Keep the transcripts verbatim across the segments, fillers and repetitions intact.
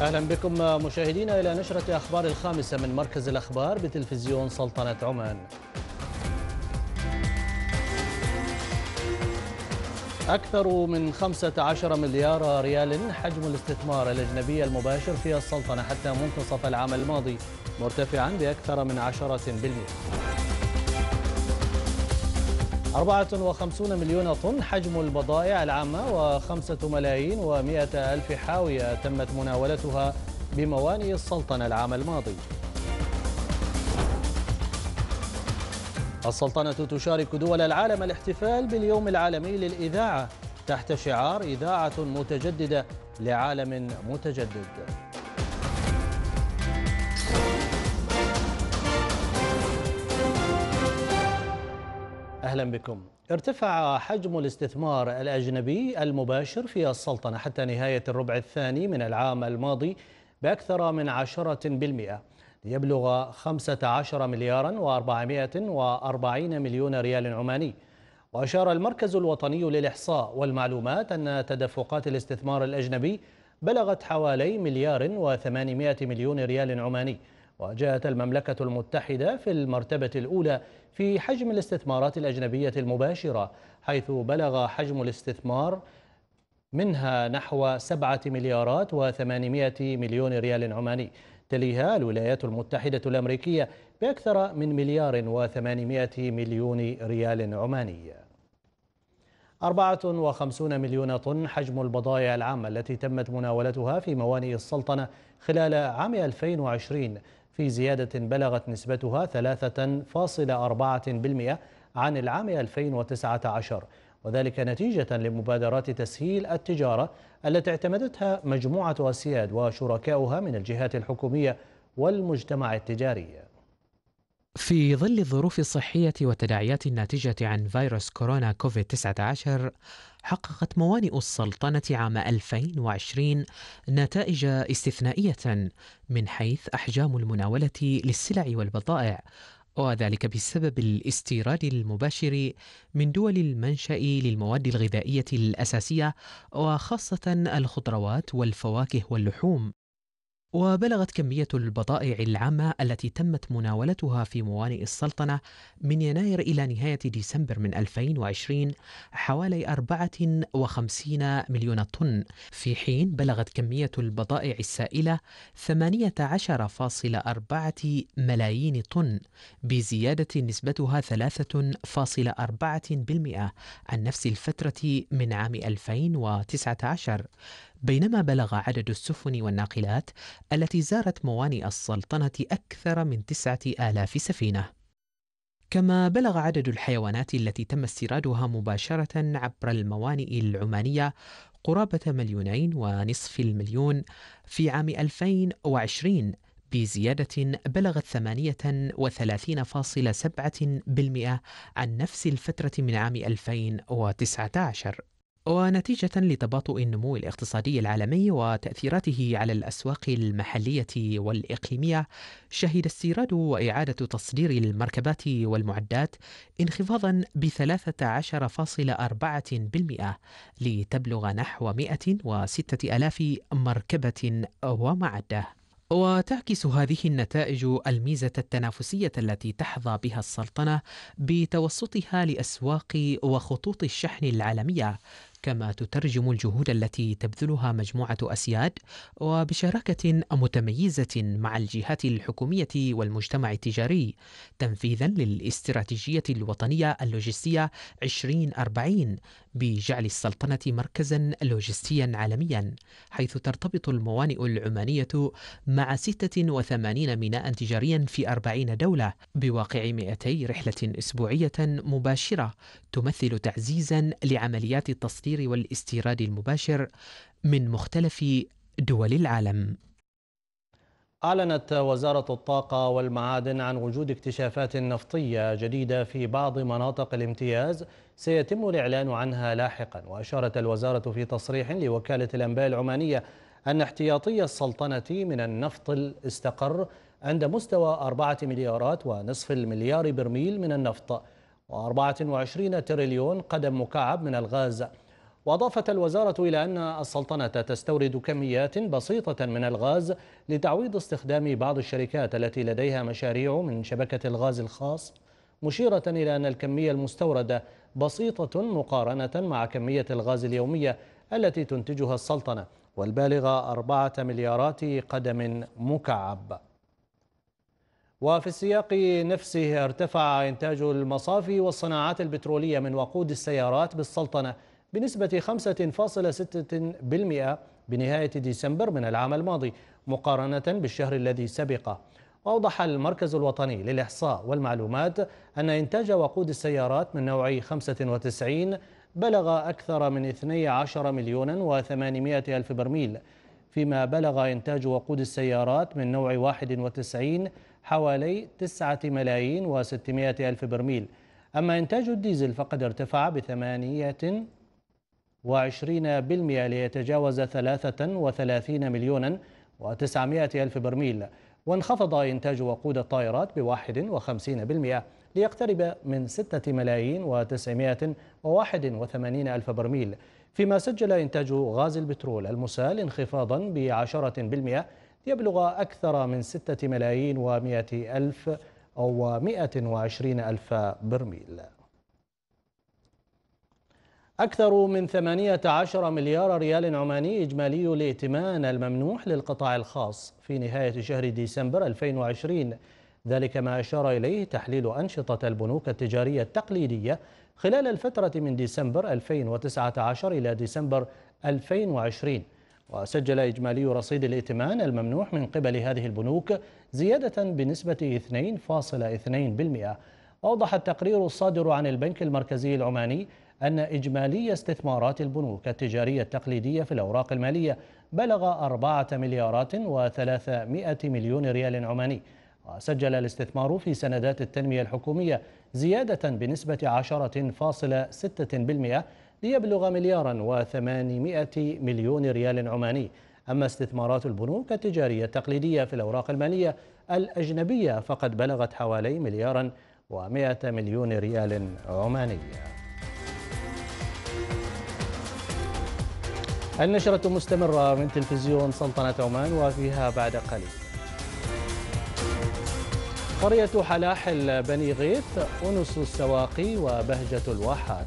أهلا بكم مشاهدينا إلى نشرة أخبار الخامسة من مركز الأخبار بتلفزيون سلطنة عمان. أكثر من خمسة عشر مليار ريال حجم الاستثمار الأجنبي المباشر في السلطنة حتى منتصف العام الماضي، مرتفعا بأكثر من عشرة بالمئة. أربعة وخمسين مليون طن حجم البضائع العامة وخمسة ملايين ومئة ألف حاوية تمت مناولتها بموانئ السلطنة العام الماضي. السلطنة تشارك دول العالم الاحتفال باليوم العالمي للإذاعة تحت شعار إذاعة متجددة لعالم متجدد. أهلا بكم. ارتفع حجم الاستثمار الأجنبي المباشر في السلطنة حتى نهاية الربع الثاني من العام الماضي بأكثر من عشرة بالمئة ليبلغ خمسة عشر مليارا وأربعمائة وأربعين مليون ريال عماني. وأشار المركز الوطني للإحصاء والمعلومات أن تدفقات الاستثمار الأجنبي بلغت حوالي مليار وثمانمائة مليون ريال عماني، وجاءت المملكة المتحدة في المرتبة الأولى في حجم الاستثمارات الأجنبية المباشرة، حيث بلغ حجم الاستثمار منها نحو سبعة مليارات وثمانمائة مليون ريال عماني. تليها الولايات المتحدة الأمريكية بأكثر من مليار وثمانمائة مليون ريال عماني. أربعة وخمسين مليون طن حجم البضائع العامة التي تمت مناولتها في موانئ السلطنة خلال عام ألفين وعشرين، في زيادة بلغت نسبتها ثلاثة فاصلة أربعة بالمئة عن العام ألفين وتسعة عشر، وذلك نتيجة لمبادرات تسهيل التجارة التي اعتمدتها مجموعة أسياد وشركاؤها من الجهات الحكومية والمجتمع التجاري. في ظل الظروف الصحية والتداعيات الناتجة عن فيروس كورونا كوفيد تسعة عشر، حققت موانئ السلطنة عام ألفين وعشرين نتائج استثنائية من حيث أحجام المناولة للسلع والبضائع، وذلك بسبب الاستيراد المباشر من دول المنشأ للمواد الغذائية الأساسية وخاصة الخضروات والفواكه واللحوم. وبلغت كمية البضائع العامة التي تمت مناولتها في موانئ السلطنة من يناير إلى نهاية ديسمبر من ألفين وعشرين حوالي أربعة وخمسين مليون طن، في حين بلغت كمية البضائع السائلة ثمانية عشر فاصلة أربعة ملايين طن، بزيادة نسبتها ثلاثة فاصلة أربعة بالمئة عن نفس الفترة من عام ألفين وتسعة عشر. بينما بلغ عدد السفن والناقلات التي زارت موانئ السلطنة أكثر من تسعة آلاف سفينة. كما بلغ عدد الحيوانات التي تم استيرادها مباشرة عبر الموانئ العمانية قرابة مليونين ونصف المليون في عام ألفين وعشرين، بزيادة بلغت ثمانية وثلاثين فاصلة سبعة بالمئة عن نفس الفترة من عام ألفين وتسعة عشر. ونتيجة لتباطؤ النمو الاقتصادي العالمي وتأثيراته على الأسواق المحلية والإقليمية، شهد استيراد وإعادة تصدير المركبات والمعدات انخفاضا بثلاثة عشر فاصلة أربعة بالمئة لتبلغ نحو مئة وستة آلاف مركبة ومعدة. وتعكس هذه النتائج الميزة التنافسية التي تحظى بها السلطنة بتوسطها لأسواق وخطوط الشحن العالمية، كما تترجم الجهود التي تبذلها مجموعة أسياد وبشراكة متميزة مع الجهات الحكومية والمجتمع التجاري تنفيذا للاستراتيجية الوطنية اللوجستية عشرين أربعين بجعل السلطنة مركزا لوجستيا عالميا، حيث ترتبط الموانئ العمانية مع ستة وثمانين ميناء تجاريا في أربعين دولة بواقع مئتي رحلة أسبوعية مباشرة تمثل تعزيزا لعمليات التصدير والاستيراد المباشر من مختلف دول العالم. أعلنت وزارة الطاقة والمعادن عن وجود اكتشافات نفطية جديدة في بعض مناطق الامتياز سيتم الإعلان عنها لاحقا. وأشارت الوزارة في تصريح لوكالة الأنباء العمانية أن احتياطي السلطنة من النفط استقر عند مستوى أربعة مليارات ونصف المليار برميل من النفط وأربعة وعشرين تريليون قدم مكعب من الغاز. وأضافت الوزارة إلى أن السلطنة تستورد كميات بسيطة من الغاز لتعويض استخدام بعض الشركات التي لديها مشاريع من شبكة الغاز الخاص، مشيرة إلى أن الكمية المستوردة بسيطة مقارنة مع كمية الغاز اليومية التي تنتجها السلطنة والبالغة أربعة مليارات قدم مكعب. وفي السياق نفسه ارتفع إنتاج المصافي والصناعات البترولية من وقود السيارات بالسلطنة بنسبة خمسة فاصلة ستة بالمئة بنهاية ديسمبر من العام الماضي مقارنة بالشهر الذي سبقه. وأوضح المركز الوطني للإحصاء والمعلومات أن إنتاج وقود السيارات من نوع خمسة وتسعين بلغ أكثر من اثني عشر مليون وثمانمائة ألف برميل، فيما بلغ إنتاج وقود السيارات من نوع واحد وتسعين حوالي تسعة ملايين وستمائة ألف برميل. أما إنتاج الديزل فقد ارتفع بثمانية وعشرين بالمئة ليتجاوز ثلاثة وثلاثين مليونا وتسعمائة ألف برميل، وانخفض إنتاج وقود الطائرات بواحد وخمسين بالمئة ليقترب من ستة ملايين وتسعمائة وواحد وثمانين ألف برميل، فيما سجل إنتاج غاز البترول المسال انخفاضا بعشرة بالمئة يبلغ أكثر من ستة ملايين ومائة ألف أو مائة وعشرين ألف برميل. أكثر من ثمانية عشر مليار ريال عماني إجمالي الائتمان الممنوح للقطاع الخاص في نهاية شهر ديسمبر ألفين وعشرين، ذلك ما أشار إليه تحليل أنشطة البنوك التجارية التقليدية خلال الفترة من ديسمبر ألفين وتسعة عشر إلى ديسمبر ألفين وعشرين. وسجل إجمالي رصيد الائتمان الممنوح من قبل هذه البنوك زيادة بنسبة اثنين فاصلة اثنين بالمئة. أوضح التقرير الصادر عن البنك المركزي العماني أن إجمالي استثمارات البنوك التجارية التقليدية في الأوراق المالية بلغ أربعة مليارات وثلاثمائة مليون ريال عماني. وسجل الاستثمار في سندات التنمية الحكومية زيادة بنسبة عشرة فاصلة ستة بالمئة ليبلغ مليارا وثمانمائة مليون ريال عماني. أما استثمارات البنوك التجارية التقليدية في الأوراق المالية الأجنبية فقد بلغت حوالي مليارا ومائة مليون ريال عماني. النشرة مستمرة من تلفزيون سلطنة عمان وفيها بعد قليل. قرية حلاحل بني غيث أنس السواقي وبهجة الواحات.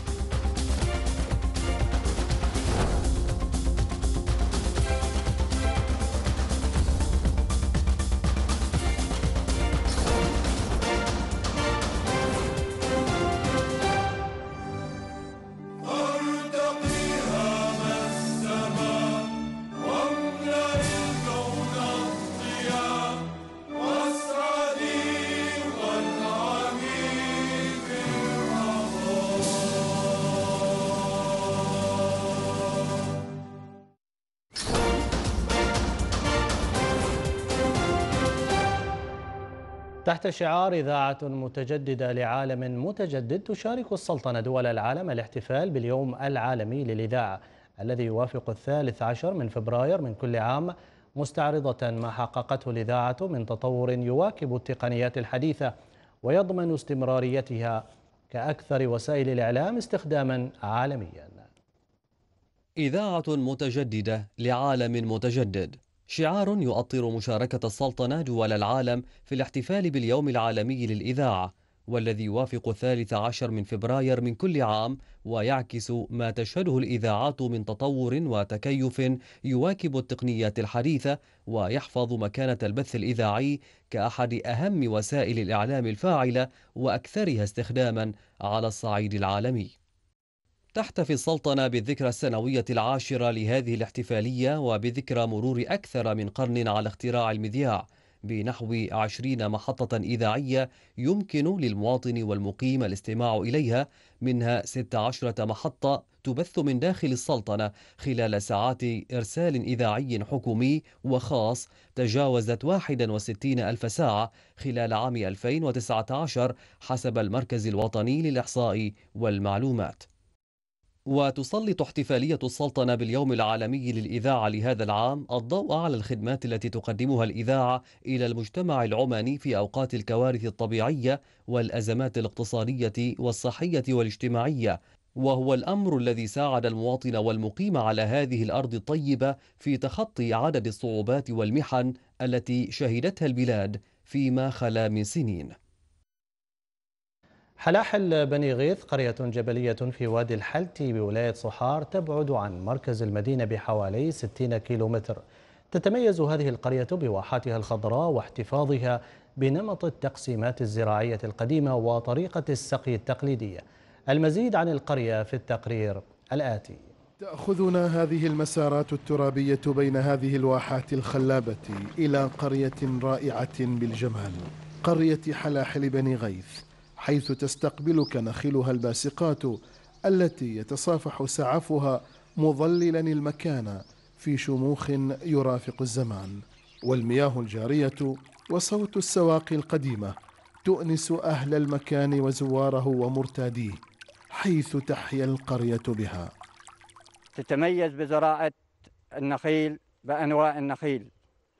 تحت شعار إذاعة متجددة لعالم متجدد، تشارك السلطنة دول العالم الاحتفال باليوم العالمي للإذاعة الذي يوافق الثالث عشر من فبراير من كل عام، مستعرضة ما حققته الإذاعة من تطور يواكب التقنيات الحديثة ويضمن استمراريتها كأكثر وسائل الإعلام استخداما عالميا. إذاعة متجددة لعالم متجدد، شعار يؤطر مشاركة السلطنة دول العالم في الاحتفال باليوم العالمي للإذاعة، والذي يوافق الثالث عشر من فبراير من كل عام، ويعكس ما تشهده الإذاعات من تطور وتكيف يواكب التقنيات الحديثة، ويحفظ مكانة البث الإذاعي كأحد أهم وسائل الإعلام الفاعلة وأكثرها استخداما على الصعيد العالمي. تحتفي السلطنة بالذكرى السنوية العاشرة لهذه الاحتفالية، وبذكرى مرور أكثر من قرن على اختراع المذياع، بنحو عشرين محطة إذاعية يمكن للمواطن والمقيم الاستماع إليها، منها ست عشرة محطة تبث من داخل السلطنة خلال ساعات إرسال إذاعي حكومي وخاص تجاوزت واحد وستين ألف ساعة خلال عام ألفين وتسعة عشر حسب المركز الوطني للإحصاء والمعلومات. وتسلط احتفالية السلطنة باليوم العالمي للإذاعة لهذا العام الضوء على الخدمات التي تقدمها الإذاعة إلى المجتمع العماني في أوقات الكوارث الطبيعية والأزمات الاقتصادية والصحية والاجتماعية، وهو الأمر الذي ساعد المواطن والمقيم على هذه الأرض الطيبة في تخطي عدد الصعوبات والمحن التي شهدتها البلاد فيما خلا من سنين. حلاحل بني غيث قرية جبلية في وادي الحلتي بولاية صحار تبعد عن مركز المدينة بحوالي ستين كيلومتر. تتميز هذه القرية بواحاتها الخضراء واحتفاظها بنمط التقسيمات الزراعية القديمة وطريقة السقي التقليدية. المزيد عن القرية في التقرير الآتي. تأخذنا هذه المسارات الترابية بين هذه الواحات الخلابة إلى قرية رائعة بالجمال، قرية حلاحل بني غيث، حيث تستقبلك نخيلها الباسقات التي يتصافح سعفها مظللا المكان في شموخ يرافق الزمان، والمياه الجارية وصوت السواقي القديمة تؤنس أهل المكان وزواره ومرتاديه، حيث تحيا القرية بها. تتميز بزراعة النخيل بأنواع النخيل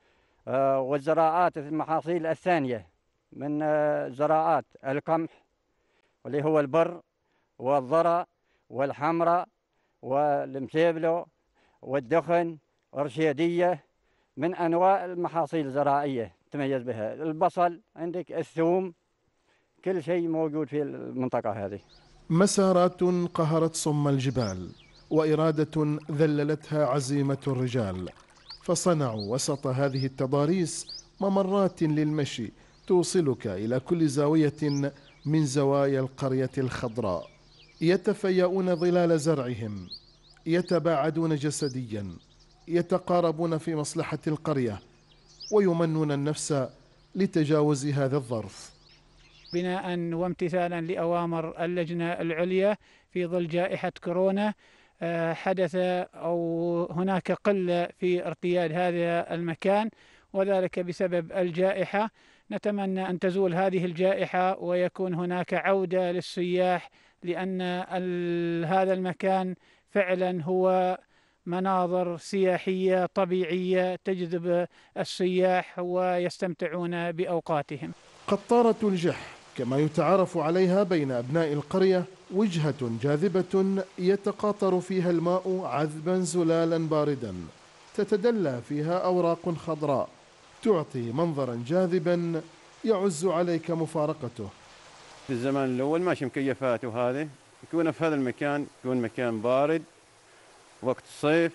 والزراعات المحاصيل الثانية من زراعات القمح واللي هو البر والذرة والحمرة والمسيبلو والدخن والرشيدية، من أنواع المحاصيل الزراعية تميز بها. البصل عندك، الثوم، كل شيء موجود في المنطقة هذه. مسارات قهرت صم الجبال، وإرادة ذللتها عزيمة الرجال، فصنعوا وسط هذه التضاريس ممرات للمشي توصلك إلى كل زاوية من زوايا القرية الخضراء. يتفيئون ظلال زرعهم، يتباعدون جسديا، يتقاربون في مصلحة القرية، ويمنون النفس لتجاوز هذا الظرف. بناء وامتثالا لأوامر اللجنة العليا في ظل جائحة كورونا، حدث أو هناك قلة في ارتياد هذا المكان، وذلك بسبب الجائحة. نتمنى أن تزول هذه الجائحة ويكون هناك عودة للسياح، لأن هذا المكان فعلا هو مناظر سياحية طبيعية تجذب السياح ويستمتعون بأوقاتهم. قطارة الجح كما يتعارف عليها بين أبناء القرية، وجهة جاذبة يتقاطر فيها الماء عذبا زلالا باردا، تتدلى فيها أوراق خضراء تعطي منظرا جاذبا يعز عليك مفارقته. في الزمان الأول ماشي مكيفات، وهذه يكون في هذا المكان يكون مكان بارد وقت الصيف،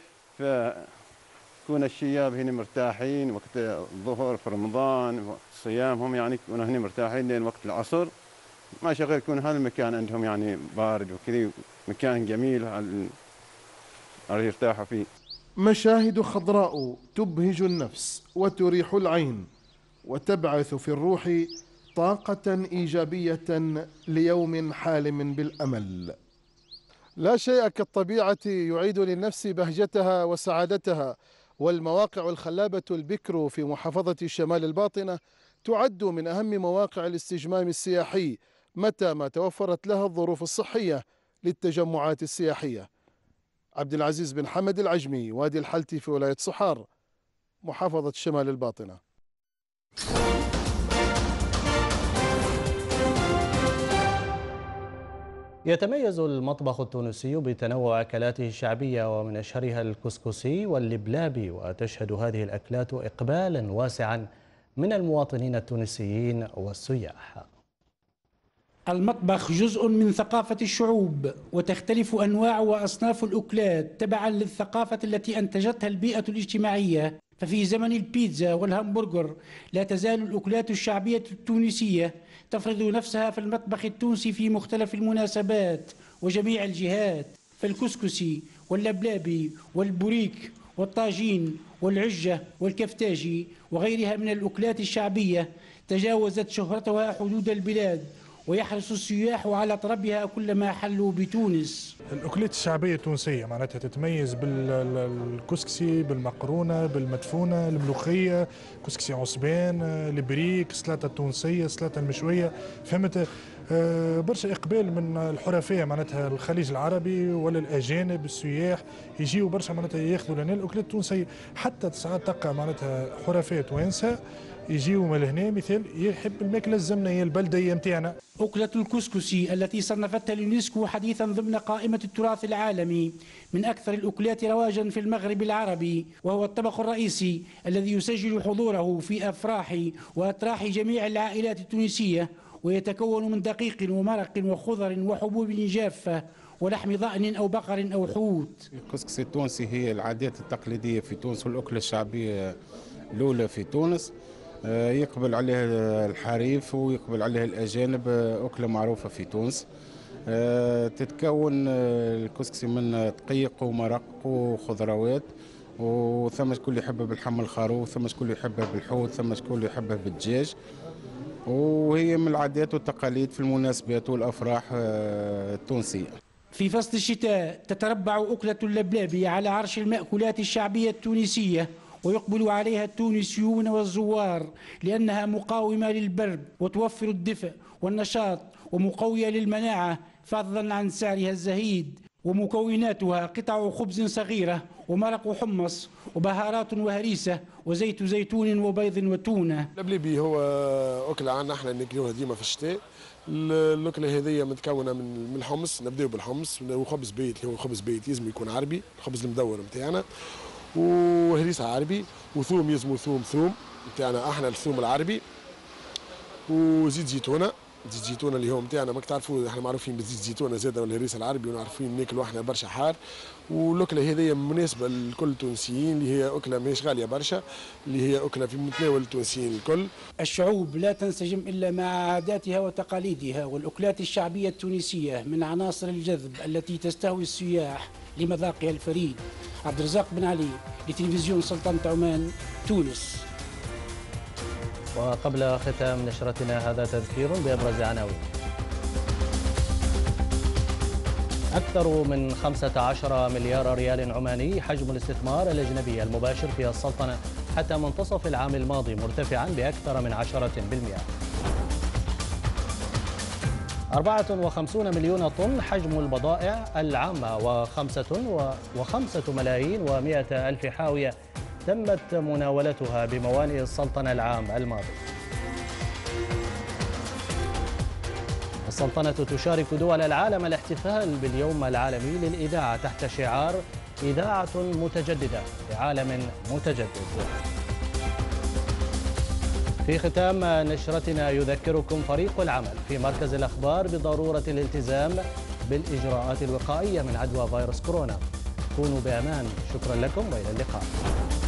فيكون الشياب هنا مرتاحين وقت الظهر في رمضان، وقت الصيام هم يعني يكونوا هنا مرتاحين لين وقت العصر. ما شغل يكون هذا المكان عندهم يعني بارد وكذي، مكان جميل على يرتاحوا فيه. مشاهد خضراء تبهج النفس وتريح العين، وتبعث في الروح طاقة إيجابية ليوم حالم بالأمل. لا شيء كالطبيعة يعيد للنفس بهجتها وسعادتها، والمواقع الخلابة البكر في محافظة شمال الباطنة تعد من أهم مواقع الاستجمام السياحي متى ما توفرت لها الظروف الصحية للتجمعات السياحية. عبد العزيز بن حمد العجمي، وادي الحلتي في ولاية صحار، محافظة شمال الباطنة. يتميز المطبخ التونسي بتنوع أكلاته الشعبية، ومن أشهرها الكسكسي واللبلابي، وتشهد هذه الأكلات إقبالا واسعا من المواطنين التونسيين والسياح. المطبخ جزء من ثقافة الشعوب، وتختلف أنواع وأصناف الأكلات تبعا للثقافة التي أنتجتها البيئة الاجتماعية. ففي زمن البيتزا والهمبرجر لا تزال الأكلات الشعبية التونسية تفرض نفسها في المطبخ التونسي في مختلف المناسبات وجميع الجهات. فالكسكسي واللبلابي والبوريك والطاجين والعجة والكفتاجي وغيرها من الأكلات الشعبية تجاوزت شهرتها حدود البلاد، ويحرص السياح على طلبها كلما حلوا بتونس. الأكلات الشعبية التونسية معناتها تتميز بالكسكسي، بالمقرونة، بالمدفونة، الملوخية، كسكسي عصبان، البريك، السلطة التونسية، السلطة المشوية. فهمت؟ آه برشا إقبال من الحرفية معناتها الخليج العربي ولا الأجانب السياح يجيوا برشا معناتها ياخذوا لنا الأكلات التونسية. حتى ساعات تلقى معناتها حرفية توانسة يجيو من هنا مثل يحب الماكله الزمنه هي البلديه نتاعنا. أكلة الكسكسي التي صنفتها اليونسكو حديثا ضمن قائمة التراث العالمي من أكثر الأكلات رواجا في المغرب العربي، وهو الطبق الرئيسي الذي يسجل حضوره في أفراح وأتراح جميع العائلات التونسية، ويتكون من دقيق ومرق وخضر وحبوب جافة ولحم ضأن أو بقر أو حوت. الكسكسي التونسي هي العادات التقليدية في تونس والأكلة الشعبية الأولى في تونس، يقبل عليها الحريف ويقبل عليها الأجانب، أكلة معروفة في تونس. تتكون الكسكسي من دقيق ومرق وخضروات، وثم شكون يحبها بالحم الخروف، ثم شكون يحبها بالحوت، ثم شكون يحبها بالدجاج، وهي من العادات والتقاليد في المناسبات والأفراح التونسية. في فصل الشتاء تتربع أكلة اللبلابي على عرش المأكولات الشعبية التونسية، ويقبل عليها التونسيون والزوار لأنها مقاومة للبرد وتوفر الدفء والنشاط ومقوية للمناعة فضلا عن سعرها الزهيد. ومكوناتها قطع خبز صغيرة ومرق حمص وبهارات وهريسة وزيت زيتون وبيض وتونة. اللبلبي هو أكلة عنا احنا ناكلوها ديما في الشتاء. الأكلة هذه متكونة من الحمص، نبداو بالحمص وخبز بيت اللي هو خبز بيت يلزم يكون عربي، الخبز المدور نتاعنا، وهريسة عربي، وثوم يلزمو ثوم ثوم نتاعنا احنا الثوم العربي، وزيت زيتونة، زيت زيتونة اللي هو نتاعنا ماك تعرفوا احنا معروفين بزيت زيتونة زاده والهريسة العربي ونعرفين ناكلوا احنا برشا حار. والأكلة هذه مناسبة لكل التونسيين، اللي هي أكلة ماهيش غالية برشا، اللي هي أكلة في متناول التونسيين الكل. الشعوب لا تنسجم إلا مع عاداتها وتقاليدها، والأكلات الشعبية التونسية من عناصر الجذب التي تستهوي السياح لمذاقها الفريد. عبد الرزاق بن علي لتلفزيون سلطنة عمان، تونس. وقبل ختام نشرتنا هذا تذكير بأبرز عناوين. أكثر من خمسة عشر مليار ريال عماني حجم الاستثمار الأجنبي المباشر في السلطنة حتى منتصف العام الماضي، مرتفعا بأكثر من عشرة بالمئة. أربعة وخمسين مليون طن حجم البضائع العامة، وخمسة وخمسة ملايين ومئة ألف حاوية تمت مناولتها بموانئ السلطنة العام الماضي. السلطنة تشارك دول العالم الاحتفال باليوم العالمي للإذاعة تحت شعار إذاعة متجددة لعالم متجدد. في ختام نشرتنا يذكركم فريق العمل في مركز الأخبار بضرورة الالتزام بالإجراءات الوقائية من عدوى فيروس كورونا. كونوا بأمان، شكرا لكم وإلى اللقاء.